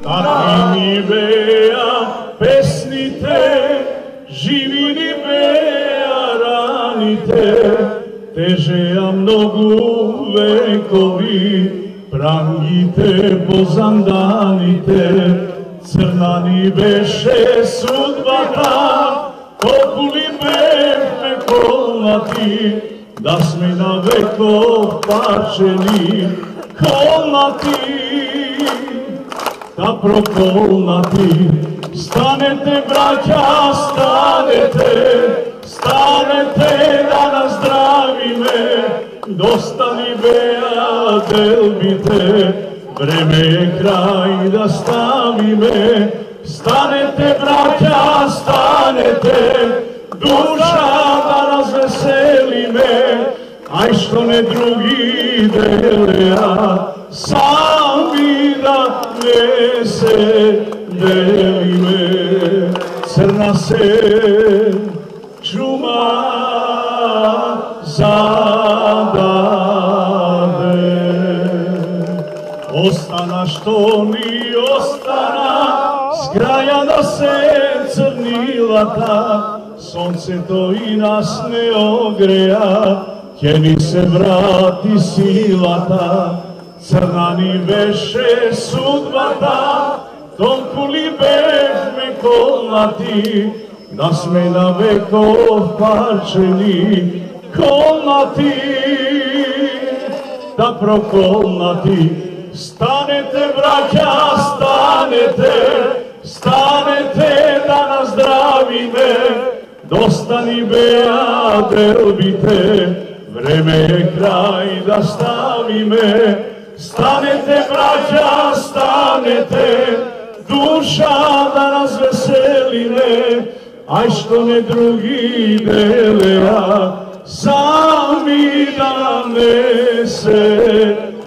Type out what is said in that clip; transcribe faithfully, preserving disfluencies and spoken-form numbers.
Takvi ni beja pesnite, živi ni beja ranite, težeja mnogu vekovi, prangite pozandanite, crna ni beše sudbata, kokuli bevme kolnati, da sme na vekov parčeni kolnati, da prokolnati. Stanete braća, stanete, stanete da nas zdravime, dosta ni beja delbite, vreme je kraj da stavime. Stanete braća, stanete, duša da razveseli me, aj što ne drugi dele, a sami da ne se deli me. Crna se čuma zadade, ostana što ni ostana, s kraja da se crnilata, sonce to i nas ne ogreja, kjeni se vrati silata. Crna ni beše sudbata, tolku li bevme kolnati, da sme na vekov parčeni kolnati, da prokolnati. Stanete braća, stanete, stanete da nas zdravime, dosta ni beja delbite, vreme je kraj da stavime. Stanete braća, stanete, duša da nas veseli me, aj što ne drugi dele, a sami da ne se